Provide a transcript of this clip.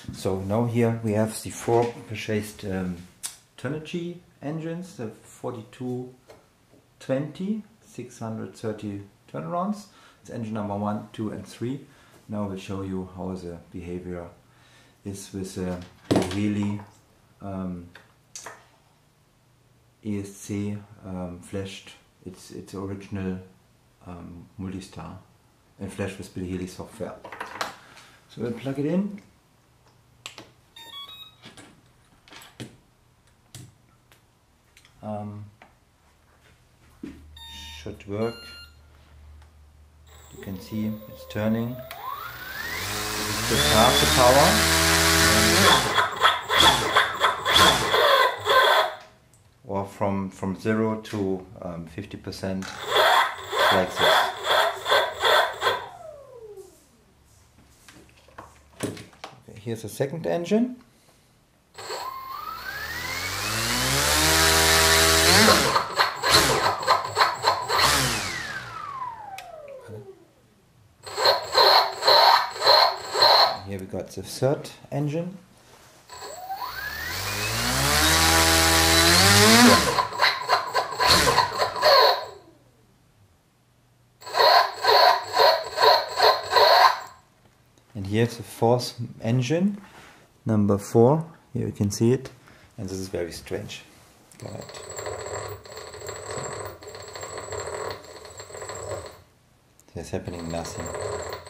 So now here we have the 4 purchased Turnigy engines, the 4220-650 turnarounds. It's engine number 1, 2 and 3. Now I will show you how the behavior is with the Healy ESC flashed. It's original Multistar and flashed with Bill Healy software. So we'll plug it in. Should work. You can see it's turning. It's just half the power, or from 0 to 50% like this. Okay, here's the second engine. Here we got the third engine. And here's the fourth engine, number 4. Here you can see it, and this is very strange. Go ahead. There's happening nothing.